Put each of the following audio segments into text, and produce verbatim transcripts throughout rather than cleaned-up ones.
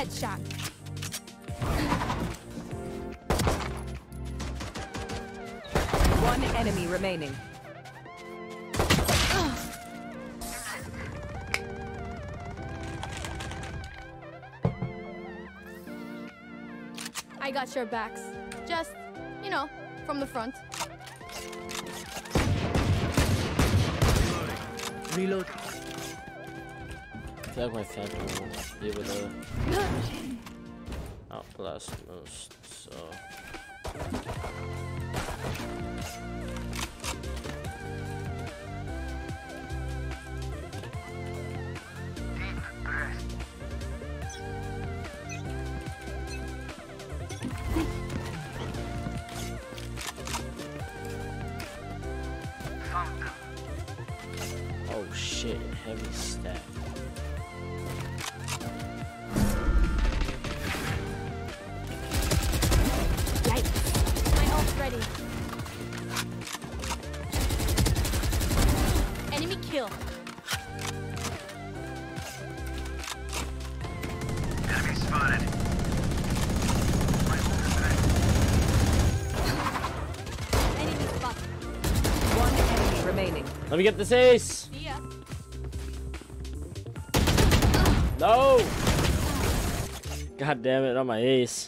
Headshot. One enemy remaining. I got your backs. Just, you know, from the front. Reload. I feel like my Phantom will be able to outlast most, so. Oh shit, heavy stack. Yikes. My ult's ready. Enemy kill. Enemy spotted. My ult is ready. Enemy spotted. One enemy remaining. Let me get this ace! See ya. No! God damn it, not my ace.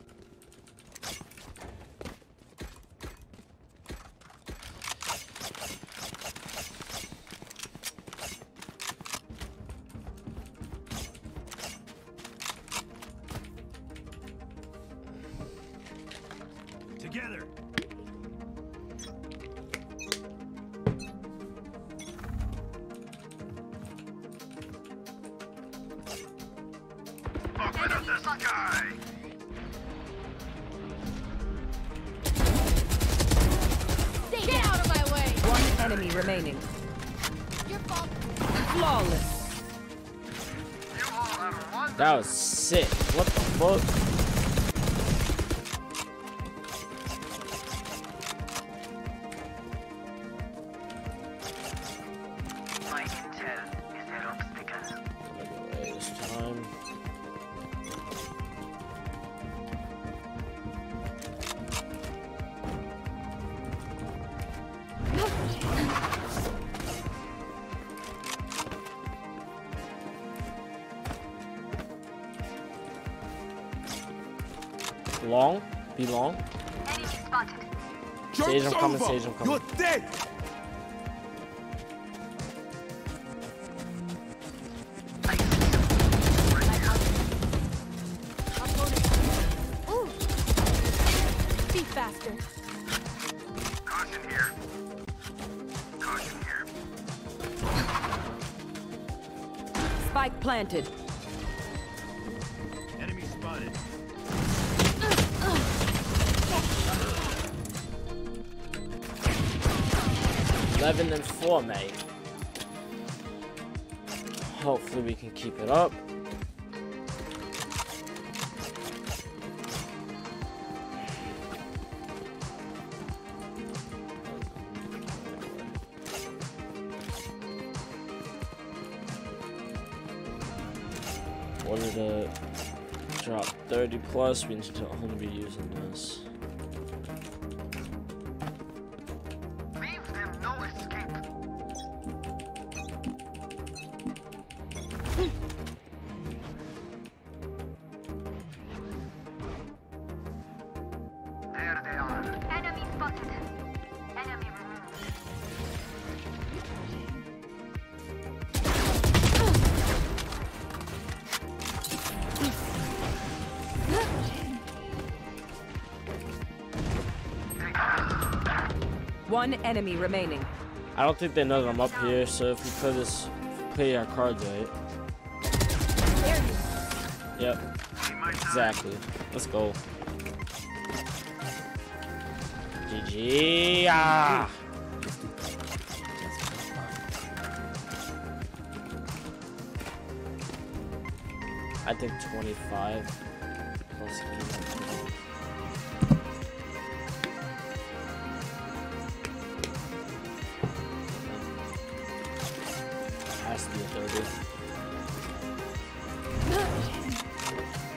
Together. Open up the sky. Stay Get out of my way. One enemy remaining. Your fault. Flawless. You all have one. That was sick. What the fuck? My intel is their obstacle. Anyway, this time. Long? Be long? Enemy spotted. Sage, I'm coming, Sage, I'm coming. You're dead! Ooh. Be faster. Caution here. Caution here. Spike planted. Enemy spotted. eleven and four, mate. Hopefully we can keep it up. Order to drop thirty plus, we need to only be using this. Leave them no escape. There they are. Enemy spotted. Enemy removed. One enemy remaining. I don't think they know that I'm up here, so if we play this, play our cards right. Yep, exactly. Let's go. G G. Ah. I think twenty-five plus. Has to be a thirty.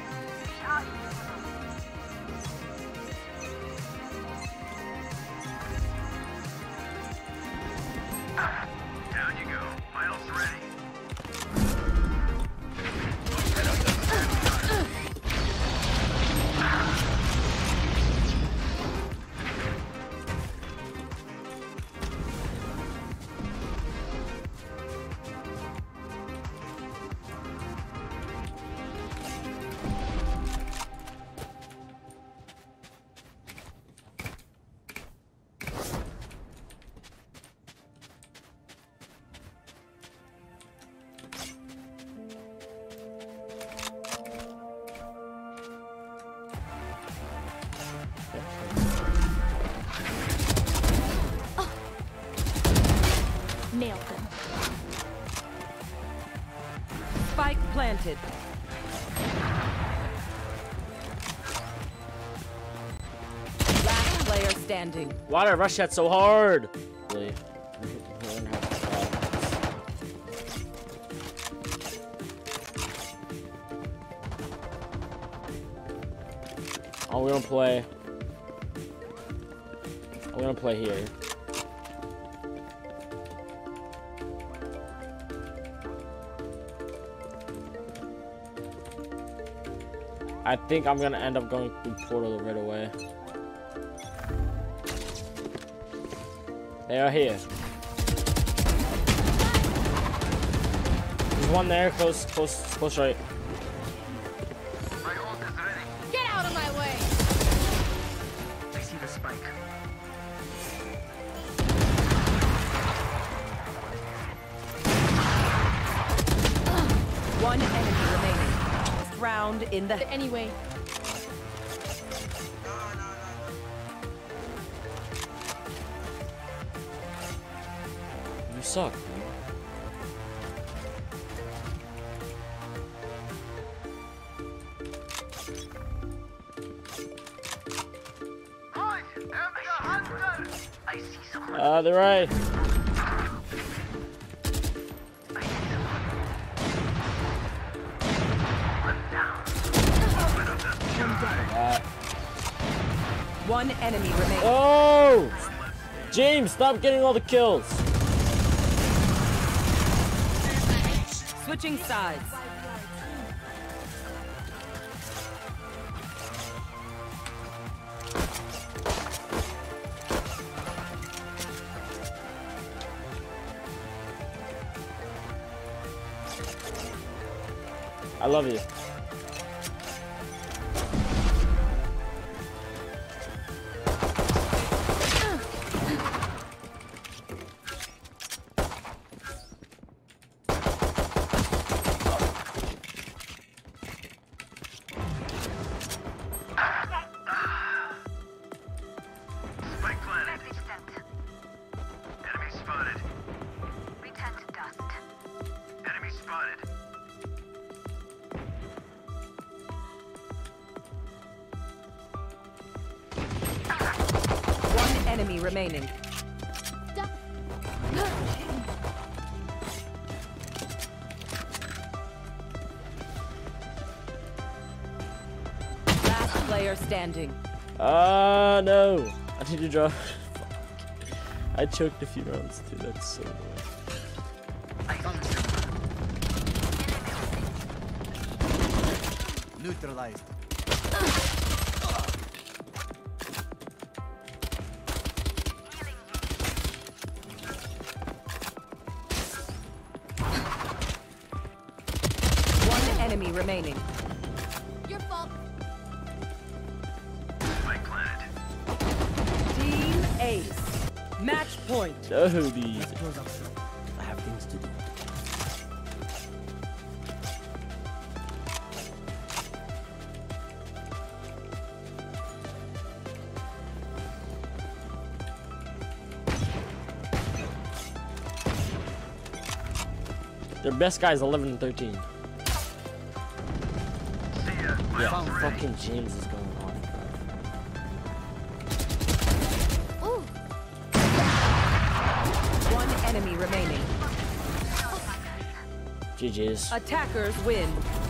planted. Last player standing. Why did I rush that so hard? Really? Oh, we're gonna play. I'm gonna play here. I think I'm gonna end up going through portal right away. They are here. There's one there, close, close, close right. My ult is ready. Get out of my way! I see the spike. One enemy remaining. Last round in the... Anyway. You suck, man. Boys, I'm the hunter. I see someone. Uh, they're right. Uh, One enemy remaining. oh! James, stop getting all the kills. Switching sides. I love you. Spike planted. Enemy spotted. We turn to dust. Enemy spotted. One enemy remaining. Last player standing. Ah, uh, no. I need to draw. Fuck. I choked a few rounds too. That's so annoying. I found the Neutralized. One enemy remaining. Your fault. spike planted. Team Ace. Match point. No, these. Close up soon. I have things to do. Their best guy is eleven and thirteen. See ya. My Yeah, ult's ready. fucking James is going off. Ooh. One enemy remaining. G G's. Attackers win.